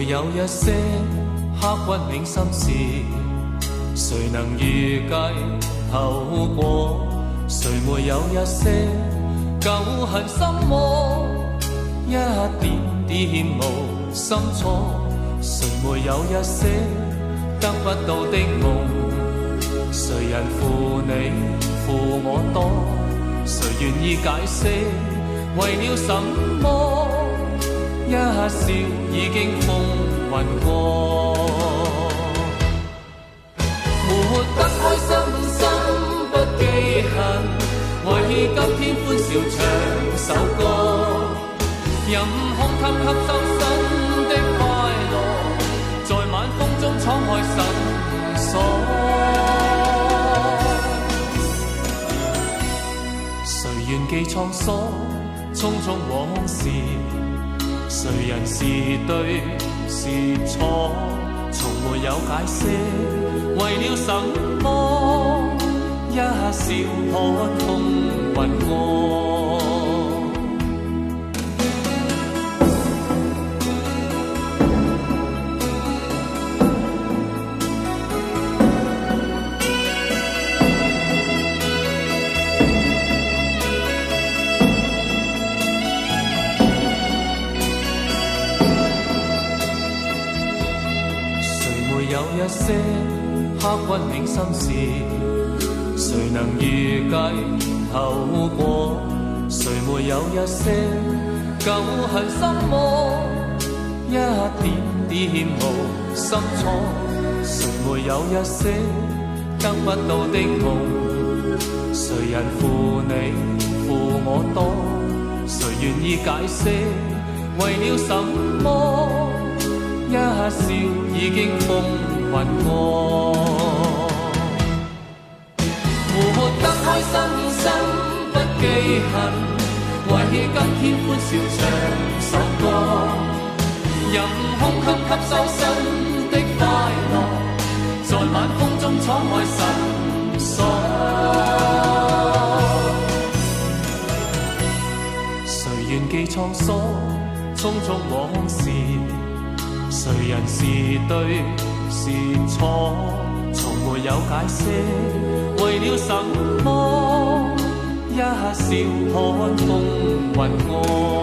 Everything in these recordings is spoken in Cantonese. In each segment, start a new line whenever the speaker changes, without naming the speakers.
有一些刻骨銘心事，誰能預計後果？誰沒有一些舊恨心魔？一點點無心錯，誰沒有一些得不到的夢？誰人負你負我多？誰願意解釋為了什麼？一笑已經風雲過，活得開心心不記恨，為今天歡笑唱首歌，任空襟吸收新的快樂，在晚風中敞開心鎖。誰願記滄桑，匆匆往事？誰人是對是錯？從沒有解釋，為了什麼？一笑看風雲過。一些刻骨銘心事，誰能預計後果？誰沒有一些舊恨心魔？一點點無心錯，誰沒有一些得不到的夢？誰人負你負我多？誰願意解釋為了什麼？一笑已經風雲過，活得開心心不記恨，為今天歡笑唱首歌，任空襟吸收新的快樂，在晚風中敞開心鎖。誰願記滄桑，匆匆往事？誰人是對是錯？從沒有解釋，為了什麼？一笑看風雲過，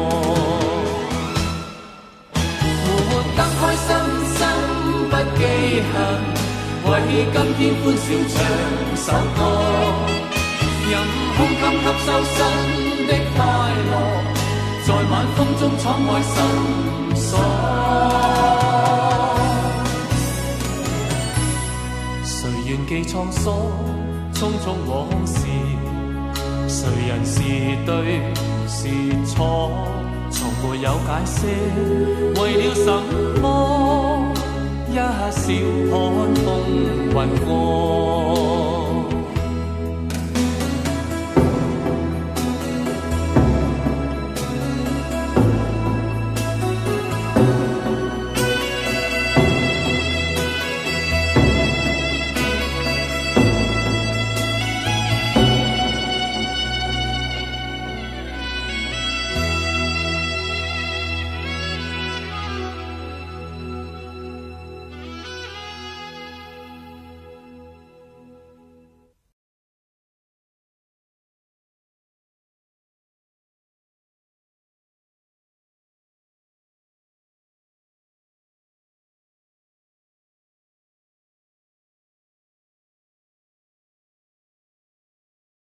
活得開心心不記恨，為今天歡笑唱首歌，任空襟吸收新的快樂，在晚風中敞開心鎖。誰願記滄桑，匆匆往事？誰人是對是錯？從沒有解釋，為了什麼？一笑看風雲過。